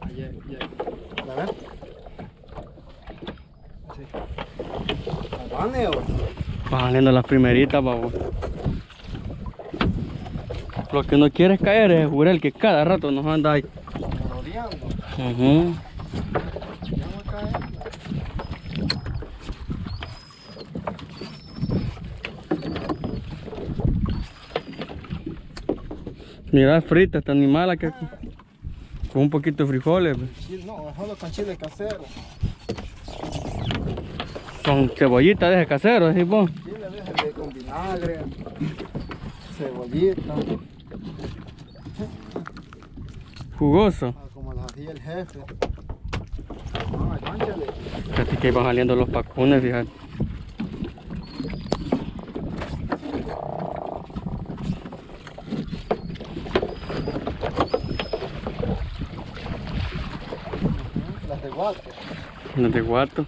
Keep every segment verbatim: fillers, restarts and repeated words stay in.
Ayer, ayer. ¿La ves? Así. Baneo. Va saliendo las primeritas, vamos. Lo que no quiere es caer es Jurel, que cada rato nos anda ahí. Rodeando. Uh-huh. Ya no cae. Mira, frita esta animala que con un poquito de frijoles. Chile, no, solo con chile casero. Con cebollita de ese casero, ¿sí, vos? Chile de con vinagre, cebollita. Jugoso. Ah, como las hacía el jefe. Ah, cónchale. Fíjate que ahí van saliendo los pacunes, fíjate. Las de guato. Los de guato.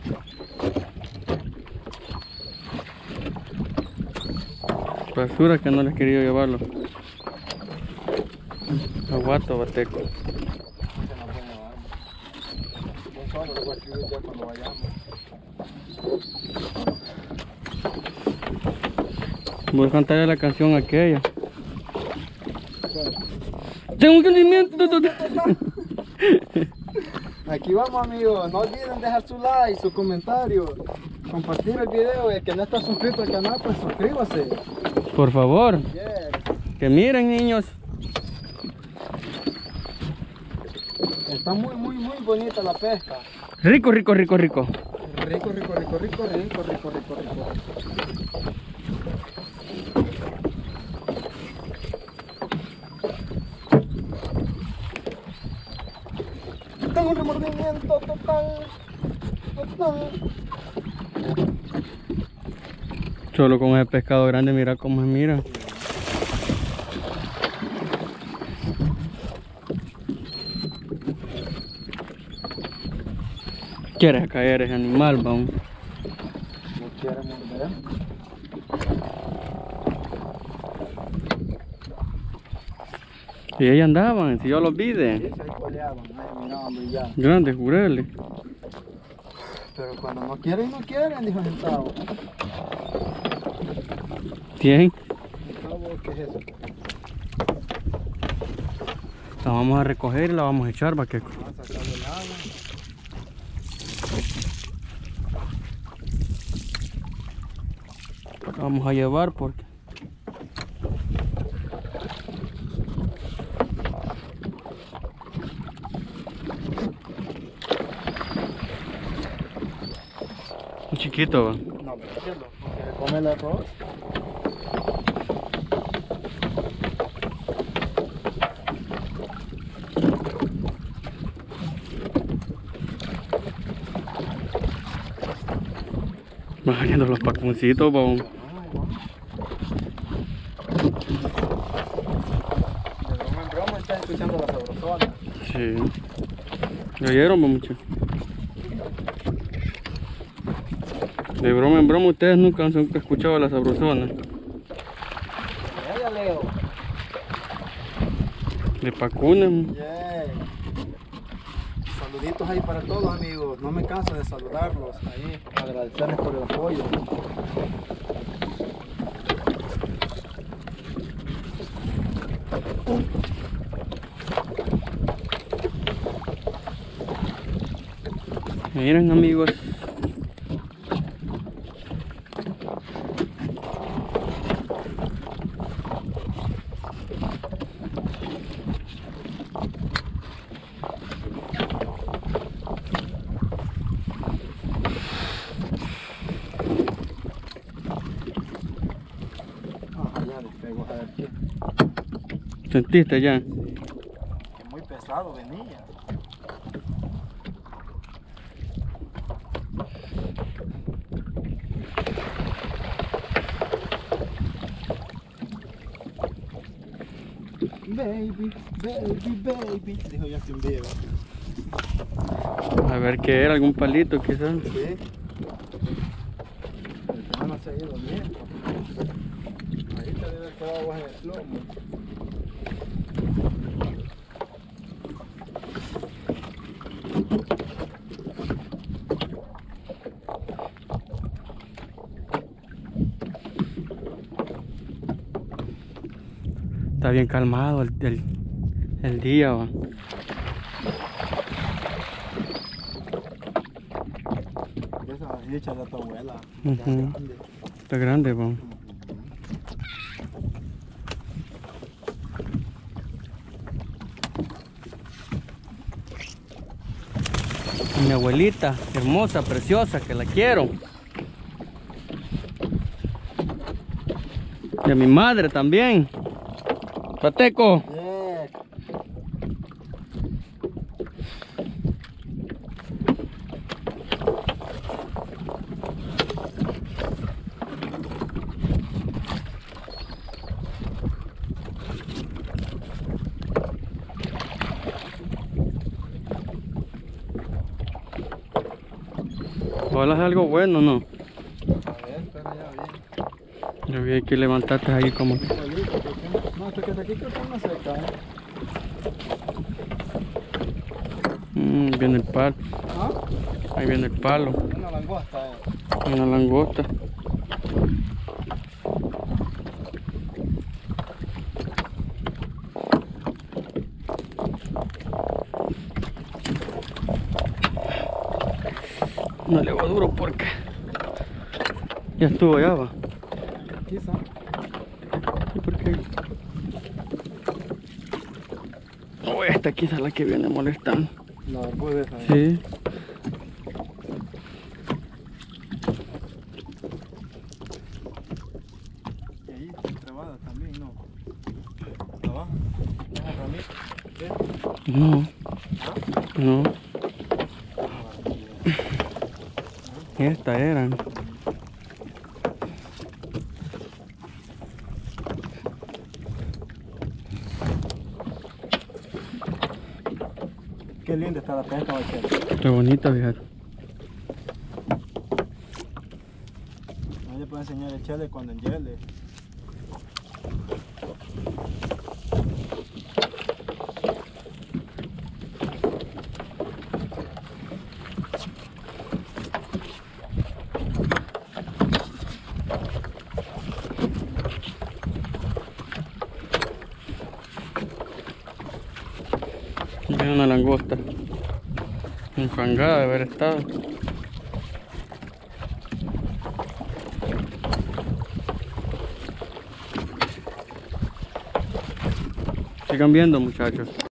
Basura que no les quería llevarlo. A guato, bateco. No se nos puede llevar. Yo solo lo voy a escribir ya cuando vayamos. Voy a cantarle la canción aquella. Tengo un sentimiento. Aquí vamos, amigos. No olviden dejar su like, su comentario, compartir el video. El que no está suscrito al canal, pues suscríbase. Por favor, Yeah. que miren, niños. Está muy, muy, muy bonita la pesca. Rico, rico, rico, rico. Rico, rico, rico, rico, rico, rico, rico, rico. Tengo un remordimiento total, total. Solo con ese pescado grande, mira cómo se mira. ¿Quieres caer ese animal, vamos? No quiere morder. Y ahí andaban, si yo los vi Sí, de sí, ahí coleaban, ahí miraban brillar. grandes jureles. Pero cuando no quieren, no quieren, dijo el chavo. ¿Quién? El chavo, ¿qué es eso? La vamos a recoger y la vamos a echar, vaqueco. Vamos a sacarle el agua. La vamos a llevar porque un chiquito, va. No, pero ¿qué es lo? Porque se come el arroz. Van saliendo los pacuncitos, va. Ay, va. De broma en broma está escuchando la sabrosona. Sí. ¿Lo oyeron, va, muchachos? De broma en broma, ustedes nunca han nunca escuchado a la sabrosona. Ya, Leo. De pacunes. Yeah. Saluditos ahí para todos, amigos. No me canso de saludarlos ahí. Agradecerles por el apoyo. Miren, amigos. Ajá, ya despegó a ver qué. ¿Sentiste ya? Que muy pesado venía. Baby, baby, baby, dijo ya sin video. A ver qué era, algún palito quizás. Sí. El tema no se ha ido bien. Ahí te debe haber quedado agua en el plomo. está bien calmado el, el, el día, va. Esa hecha de tu abuela. Uh -huh. Está grande, va. Mi abuelita, hermosa, preciosa, que la quiero. Y a mi madre también. Pateco. Yeah. Ojalá es algo bueno, ¿no? A ver, espera ya bien. Yo vi que levantaste ahí como... No, esto que está aquí creo que no se cae. Mm, viene el palo. ¿Ah? Ahí viene el palo. Una langosta, eh. Una langosta. No le va duro porque ya estuvo, ya va. Quizá. ¿Y por qué? Oh, esta quizá es la que viene molestando. No, puede ser. Sí. Y ahí, trebada también, ¿no? Abajo. Esa ramita. ¿Qué? No. No. Esta eran. Qué linda está la pesca, Bachel. Qué bonita, fíjate. No le puedo enseñar el chile cuando enhiele. Viene una langosta. Enfangada de haber estado. Sigan viendo, muchachos.